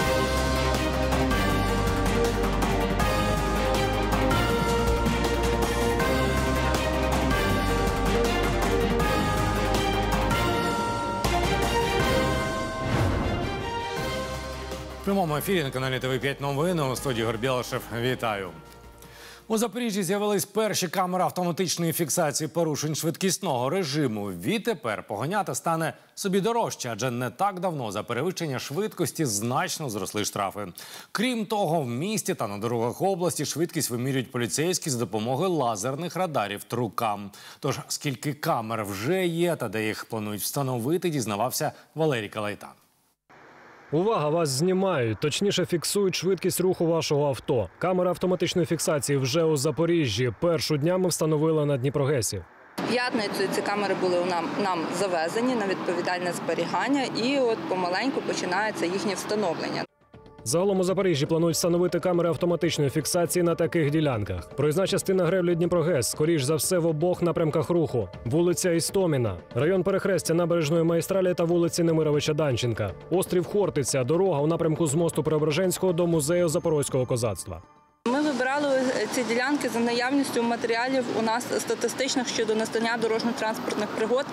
В прямому ефірі на каналі ТВ5 новини у студії Ігор Білошев. Вітаю. У Запоріжжі з'явились перші камери автоматичної фіксації порушень швидкісного режиму. Відтепер поганяти стане собі дорожче, адже не так давно за перевищення швидкості значно зросли штрафи. Крім того, в місті та на дорогах області швидкість вимірюють поліцейські з допомогою лазерних радарів «Трукам». Тож, скільки камер вже є та де їх планують встановити, дізнавався Валерій Калайтан. Увага, вас знімають, точніше фіксують швидкість руху вашого авто. Камери автоматичної фіксації вже у Запоріжжі. Першу днями встановили на Дніпрогесі. П'ятницю ці камери були нам завезені на відповідальне зберігання і от помаленьку починається їхнє встановлення. Загалом у Запоріжжі планують встановити камери автоматичної фіксації на таких ділянках. Проїзна частина Гревлі Дніпрогес, скоріш за все в обох напрямках руху. Вулиця Істоміна, район перехрестя Набережної Майстралі та вулиці Немировича-Данченка. Острів Хортиця, дорога у напрямку з мосту Преображенського до музею запорозького козацтва. Ми вибирали ці ділянки за наявністю матеріалів у нас статистичних щодо настання дорожньо-транспортних пригод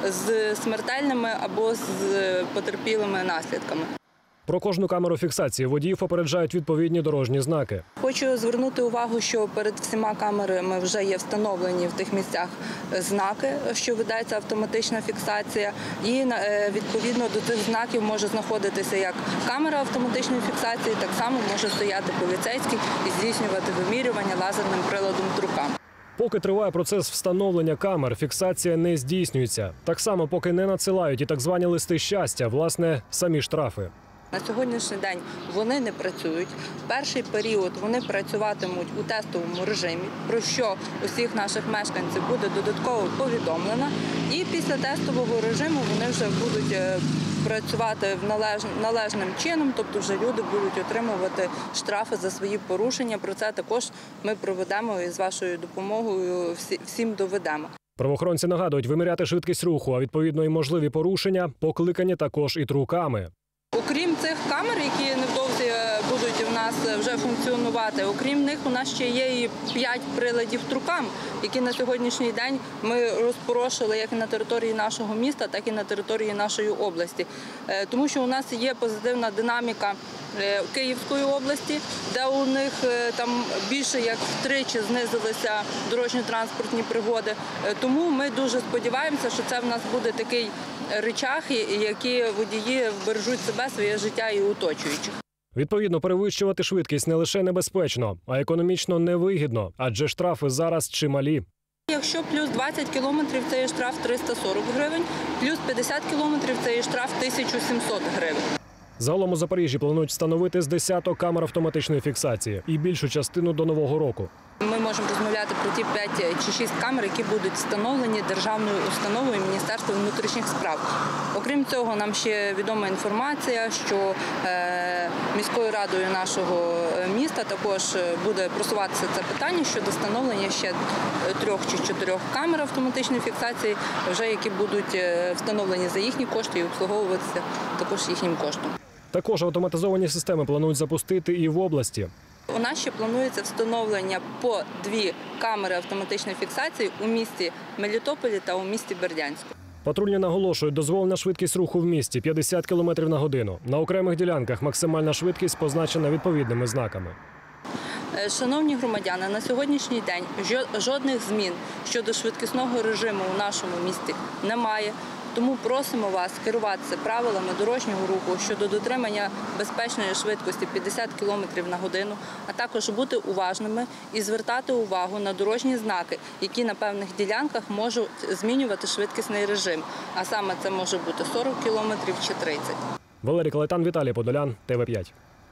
з смертельними або з потерпілими наслідками. Про кожну камеру фіксації водіїв попереджають відповідні дорожні знаки. Хочу звернути увагу, що перед всіма камерами вже є встановлені в тих місцях знаки, що ведеться автоматична фіксація. І відповідно до цих знаків може знаходитися як камера автоматичної фіксації, так само може стояти поліцейський і здійснювати вимірювання лазерним приладом «Трукам». Поки триває процес встановлення камер, фіксація не здійснюється. Так само, поки не надсилають і так звані листи щастя, власне, самі штрафи. На сьогоднішній день вони не працюють. Перший період вони працюватимуть у тестовому режимі, про що усіх наших мешканців буде додатково повідомлено. І після тестового режиму вони вже будуть працювати належним чином, тобто вже люди будуть отримувати штрафи за свої порушення. Про це також ми проведемо і з вашою допомогою всім доведемо. Правоохоронці нагадують, виміряти швидкість руху, а відповідно і можливі порушення покликані також і труками. Окрім цих камер, які невдовзі будуть у нас вже функціонувати, окрім них у нас ще є і 5 приладів «Трукам», які на сьогоднішній день ми розпорошили як на території нашого міста, так і на території нашої області. Тому що у нас є позитивна динаміка Київської області, де у них там більше як втричі знизилися дорожньо-транспортні пригоди. Тому ми дуже сподіваємося, що це в нас буде такий рычаг, які водії бережуть себе, своє життя і оточуючих. Відповідно, перевищувати швидкість не лише небезпечно, а економічно невигідно, адже штрафи зараз чималі. Якщо плюс 20 кілометрів – це є штраф 340 гривень, плюс 50 кілометрів – це є штраф 1700 гривень. Загалом у Запоріжжі планують встановити з десяток камер автоматичної фіксації і більшу частину до Нового року. Ми можемо розмовляти про ті 5 чи 6 камер, які будуть встановлені державною установою Міністерства внутрішніх справ. Окрім цього, нам ще відома інформація, що міською радою нашого міста також буде просуватися це питання щодо встановлення ще 3 чи 4 камер автоматичної фіксації, вже які будуть встановлені за їхні кошти і обслуговуватися також їхнім коштом. Також автоматизовані системи планують запустити і в області. У нас ще планується встановлення по 2 камери автоматичної фіксації у місті Мелітополі та у місті Бердянську. Патрульні наголошують, дозволена швидкість руху в місті – 50 км на годину. На окремих ділянках максимальна швидкість позначена відповідними знаками. Шановні громадяни, на сьогоднішній день жодних змін щодо швидкісного режиму у нашому місті немає. Тому просимо вас керуватися правилами дорожнього руху щодо дотримання безпечної швидкості 50 км на годину, а також бути уважними і звертати увагу на дорожні знаки, які на певних ділянках можуть змінювати швидкісний режим. А саме це може бути 40 км чи 30. Валерій Калайтан, Віталій Подолян, ТВ5.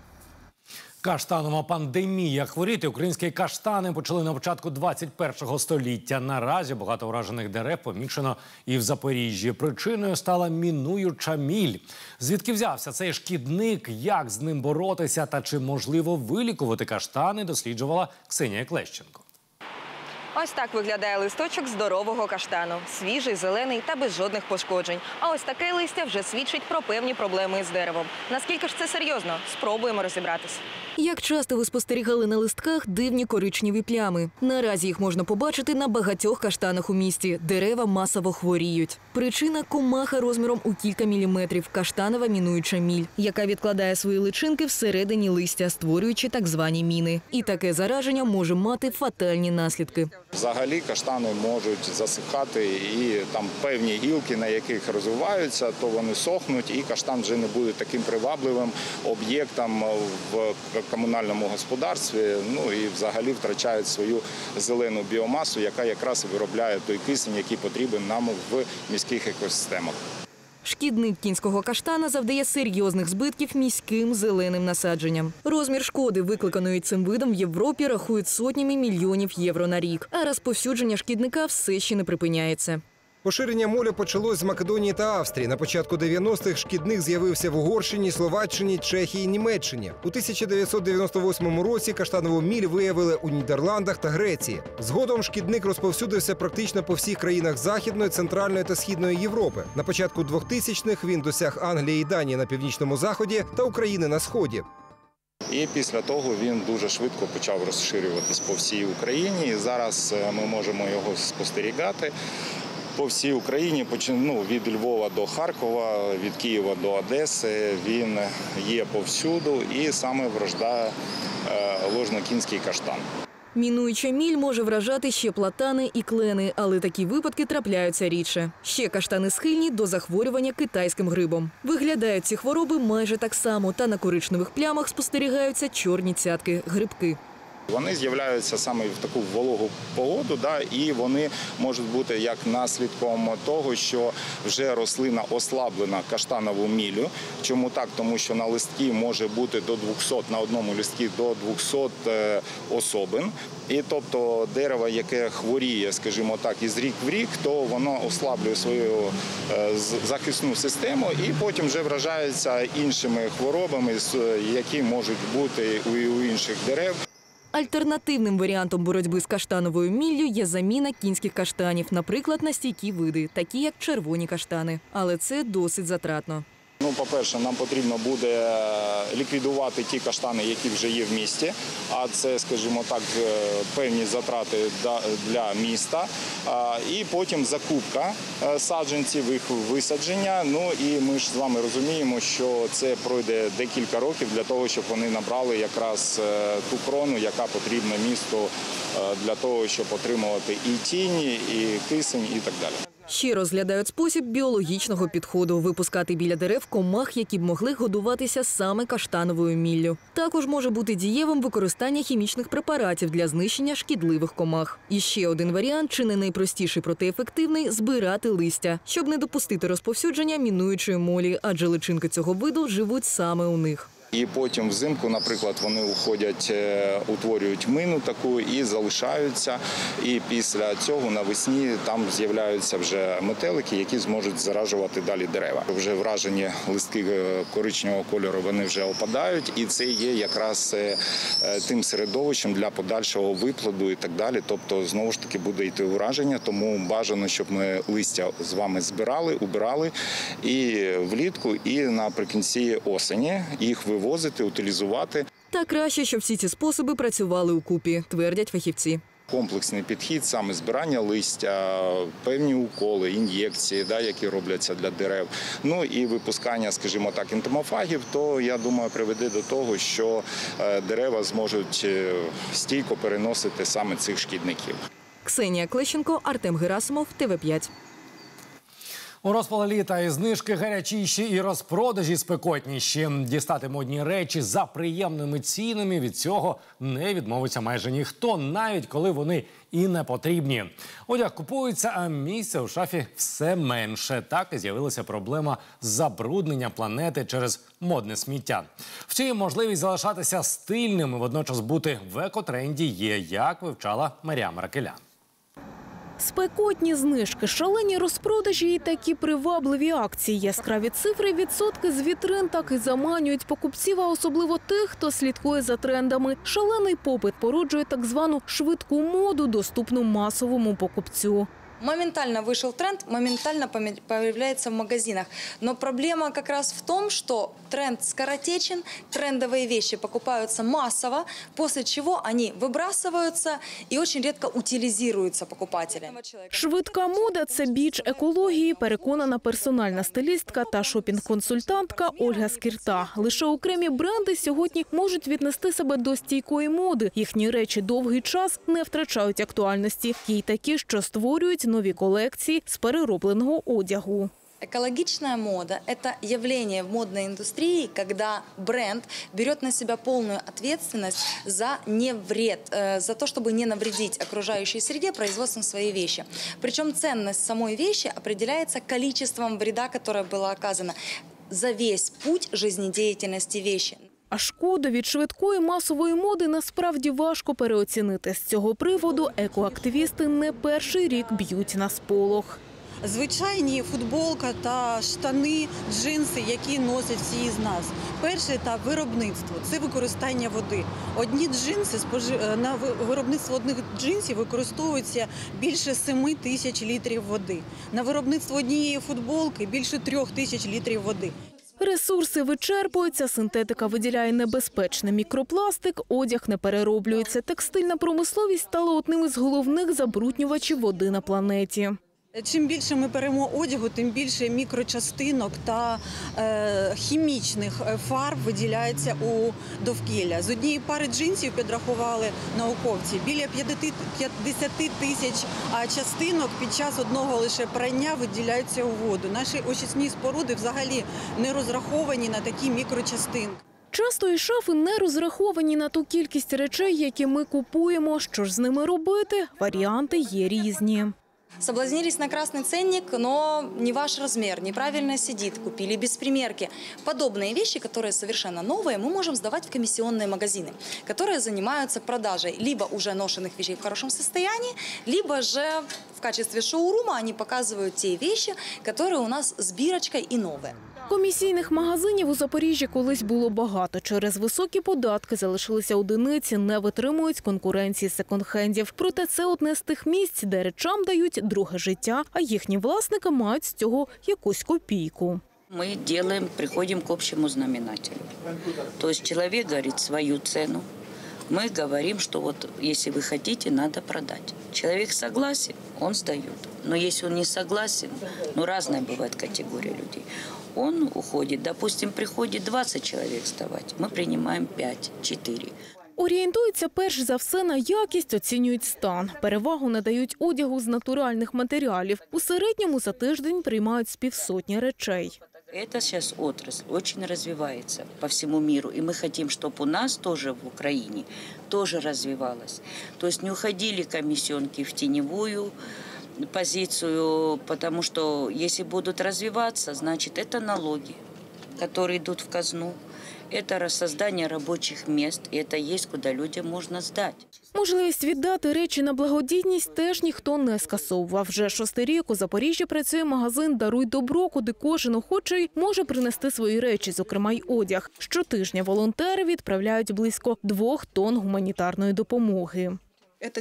Каштанова пандемія. Хворіти українські каштани почали на початку 21-го століття. Наразі багато вражених дерев помічено і в Запоріжжі. Причиною стала мінуюча міль. Звідки взявся цей шкідник, як з ним боротися та чи можливо вилікувати каштани, досліджувала Ксенія Клещенко. Ось так виглядає листочок здорового каштану. Свіжий, зелений та без жодних пошкоджень. А ось таке листя вже свідчить про певні проблеми із деревом. Наскільки ж це серйозно? Спробуємо розібратися. Як часто ви спостерігали на листках дивні коричневі плями? Наразі їх можна побачити на багатьох каштанах у місті. Дерева масово хворіють. Причина – комаха розміром у кілька міліметрів – каштанова мінуюча міль, яка відкладає свої личинки всередині листя, створюючи так звані міни. І таке зараження може мати фатальні наслідки. Взагалі каштани можуть засихати і там певні гілки, на яких розвиваються, то вони сохнуть і каштан вже не буде таким привабливим об'єктом в комунальному господарстві, ну і взагалі втрачають свою зелену біомасу, яка якраз виробляє той кисень, який потрібен нам в міських екосистемах. Шкідник кінського каштана завдає серйозних збитків міським зеленим насадженням. Розмір шкоди, викликаної цим видом, в Європі рахують сотнями мільйонів євро на рік. А розповсюдження шкідника все ще не припиняється. Поширення молю почалось з Македонії та Австрії. На початку 90-х шкідник з'явився в Угорщині, Словаччині, Чехії, Німеччині. У 1998 році каштанову міль виявили у Нідерландах та Греції. Згодом шкідник розповсюдився практично по всіх країнах Західної, Центральної та Східної Європи. На початку 2000-х він досяг Англії і Данії на північному заході та України на сході. І після того він дуже швидко почав розширюватись по всій Україні. І зараз ми можемо його спостерігати по всій Україні, від Львова до Харкова, від Києва до Одеси. Він є повсюду і саме врождає ложнокінський каштан. Мінуюча міль може вражати ще платани і клени, але такі випадки трапляються рідше. Ще каштани схильні до захворювання китайським грибом. Виглядають ці хвороби майже так само, та на коричневих плямах спостерігаються чорні цятки – грибки. Вони з'являються саме в таку вологу погоду, і вони можуть бути як наслідком того, що вже рослина ослаблена каштанову міллю. Чому так? Тому що на листки може бути до 200, на одному листку до 200 особин. І тобто дерево, яке хворіє, скажімо так, із рік в рік, то воно ослаблює свою захисну систему і потім вже вражається іншими хворобами, які можуть бути у інших дерев. Альтернативним варіантом боротьби з каштановою міллю є заміна кінських каштанів, наприклад, на стійкі види, такі як червоні каштани. Але це досить затратно. По-перше, нам потрібно буде ліквідувати ті каштани, які вже є в місті, а це, скажімо так, певні затрати для міста. І потім закупка саджанців, їх висадження. І ми ж з вами розуміємо, що це пройде декілька років для того, щоб вони набрали якраз ту крону, яка потрібна місту для того, щоб отримувати і тіні, і кисень, і так далі. Ще розглядають спосіб біологічного підходу – випускати біля дерев комах, які б могли годуватися саме каштановою міллю. Також може бути дієвим використання хімічних препаратів для знищення шкідливих комах. І ще один варіант, чи не найпростіший, проте ефективний – збирати листя, щоб не допустити розповсюдження мінуючої молі, адже личинки цього виду живуть саме у них. І потім взимку, наприклад, вони уходять, утворюють мину таку і залишаються. І після цього навесні там з'являються вже метелики, які зможуть заражувати далі дерева. Вже вражені листки коричневого кольору, вони вже опадають. І це є якраз тим середовищем для подальшого виплоду і так далі. Тобто, знову ж таки, буде йти ураження. Тому бажано, щоб ми листя з вами збирали, убирали і влітку, і наприкінці осені їх вивозити, утилізувати. Та краще, щоб всі ці способи працювали укупі, твердять фахівці. Комплексний підхід, саме збирання листя, певні уколи, ін'єкції, які робляться для дерев, і випускання, скажімо так, ентомофагів, то, я думаю, приведе до того, що дерева зможуть стійко переносити саме цих шкідників. Ксенія Клещенко, Артем Герасимов, ТВ5. У розпал літа і знижки гарячіші, і розпродажі спекотніші. Дістати модні речі за приємними цінами – від цього не відмовиться майже ніхто, навіть коли вони і не потрібні. Одяг купується, а місця у шафі все менше. Так і з'явилася проблема забруднення планети через модне сміття. Втім, можливість залишатися стильним і водночас бути в екотренді є, як вивчала Марія Маракелян. Спекотні знижки, шалені розпродажі і такі привабливі акції. Яскраві цифри, відсотки з вітрин так і заманюють покупців, а особливо тих, хто слідкує за трендами. Шалений попит породжує так звану швидку моду, доступну масовому покупцю. Моментально вышел тренд, моментально появляется в магазинах. Но проблема как раз в том, что тренд скоротечен, трендовые вещи покупаются массово, после чего они выбрасываются и очень редко утилизируются покупателями. Швидка мода – це біч екології, переконана персональна стилістка та шопінг-консультантка Ольга Скірта. Лише окремі бренди сьогодні можуть віднести себе до стійкої моди. Їхні речі довгий час не втрачають актуальності. Є й такі, що створюють нові колекції з переробленого одягу. Экологичная мода – это явление в модной индустрии, когда бренд берет на себя полную ответственность за невред, за то, чтобы не навредить окружающей среде производством своей вещи. Причем ценность самой вещи определяется количеством вреда, которое было оказано за весь путь жизнедеятельности вещи. А шкоду від швидкої масової моди насправді важко переоцінити. З цього приводу екоактивісти не перший рік б'ють на сполох. Звичайні футболка та штани, джинси, які носять всі з нас. Перший етап – виробництво – це використання води. Одні джинси, на виробництво одних джинсів використовується більше 7 тисяч літрів води. На виробництво однієї футболки – більше 3 тисяч літрів води. Ресурси вичерпуються, синтетика виділяє небезпечний мікропластик, одяг не перероблюється. Текстильна промисловість стала одним із головних забруднювачів води на планеті. Чим більше ми беремо одягу, тим більше мікрочастинок та хімічних фарб виділяється у довкілля. З однієї пари джинсів, підрахували науковці, біля 50 тисяч частинок під час одного лише прання виділяються у воду. Наші очисні споруди взагалі не розраховані на такі мікрочастинки. Часто і шафи не розраховані на ту кількість речей, які ми купуємо. Що ж з ними робити? Варіанти є різні. Соблазнились на красный ценник, но не ваш размер, неправильно сидит, купили без примерки. Подобные вещи, которые совершенно новые, мы можем сдавать в комиссионные магазины, которые занимаются продажей либо уже ношенных вещей в хорошем состоянии, либо же в качестве шоурума они показывают те вещи, которые у нас с бирочкой и новые. Комісійних магазинів у Запоріжжі колись було багато. Через високі податки залишилися одиниці, не витримують конкуренції секонд-хендів. Проте це одне з тих місць, де речам дають друге життя, а їхні власники мають з цього якусь копійку. Мы приходим к общему знаменателю. То есть человек говорит свою цену. Мы говорим, что вот если вы хотите, надо продать. Человек согласен, он сдает. Но если он не согласен, разная бывает категория людей, он уходит. Допустим, приходит 20 человек сдавать, мы принимаем 5-4. Орієнтуються перш за все на якість, оцінюють стан. Перевагу надають одягу з натуральних матеріалів. У середньому за тиждень приймають з 500 речей. Это сейчас отрасль очень развивается по всему миру. И мы хотим, чтобы у нас тоже в Украине тоже развивалось. То есть не уходили комиссионки в теневую позицию, потому что если будут развиваться, значит это налоги, которые идут в казну. Это создание рабочих мест, и это есть, куда людям можна здати. Можливість віддати речі на благодійність теж ніхто не скасовував. Вже 6-й рік у Запоріжжі працює магазин «Даруй добро», куди кожен охочий може принести свої речі, зокрема й одяг. Щотижня волонтери відправляють близько 2 тонн гуманітарної допомоги. Это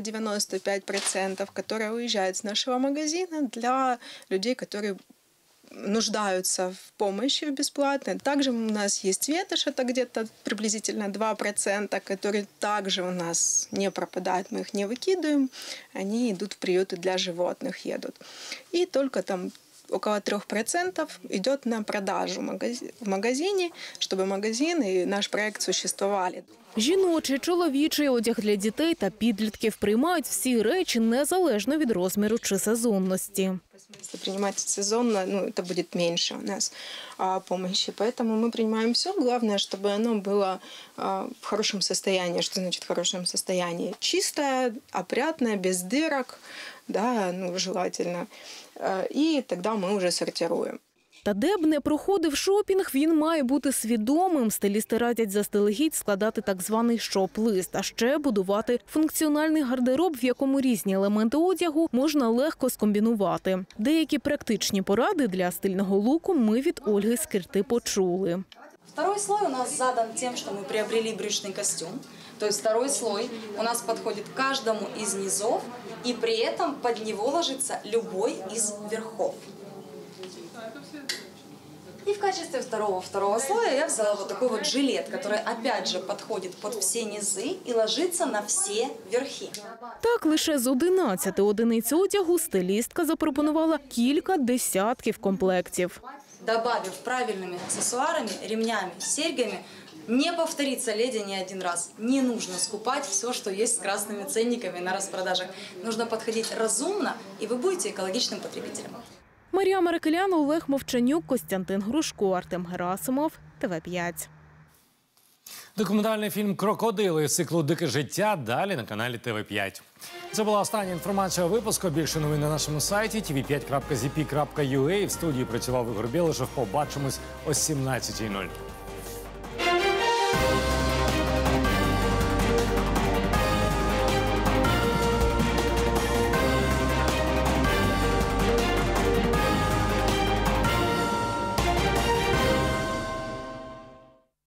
95%, которые уезжают с нашего магазина для людей, которые нуждаются в помощи бесплатной. Также у нас есть ветошь, это где-то приблизительно 2%, которые также у нас не пропадают, мы их не выкидываем, они идут в приюты для животных, едут. И только там около 3% идет на продажу в магазине, чтобы магазин и наш проект существовали. Жіночий, чоловічий, одяг для дітей та підлітків приймають всі речі незалежно від розміру чи сезонності. Если принимать сезонно, это будет меньше у нас помощи. Поэтому мы принимаем все. Главное, чтобы оно было в хорошем состоянии. Что значит в хорошем состоянии? Чистое, опрятное, без дырок, да, желательно. И тогда мы уже сортируем. Та де б не проходив шопінг, він має бути свідомим. Стилісти радять заздалегідь складати так званий шоп-лист, а ще будувати функціональний гардероб, в якому різні елементи одягу можна легко скомбінувати. Деякі практичні поради для стильного луку ми від Ольги Скирти почули. Второй слой у нас задан тем, что мы приобрели брючный костюм. То есть второй слой у нас подходит каждому из низов, и при этом под него ложится любой из верхов. И в качестве второго слоя я взяла вот такой вот жилет, который опять же подходит под все низы и ложится на все верхи. Так, лише з 11 одиниць одягу стилістка запропонувала кілька десятків комплектів. Добавив правильными аксессуарами, ремнями, серьгами, не повторится леди ни один раз. Не нужно скупать все, что есть с красными ценниками на распродажах. Нужно подходить разумно, и вы будете экологичным потребителем. Марія Марикелян, Олег Мовчанюк, Костянтин Грушко, Артем Герасимов, ТВ5. Документальний фільм «Крокодили» з циклу «Дике життя» далі на каналі ТВ5. Це була остання інформація випуску. Більше новин на нашому сайті tv5.zp.ua. В студії працював Ігор Білишев. Побачимось о 17:00.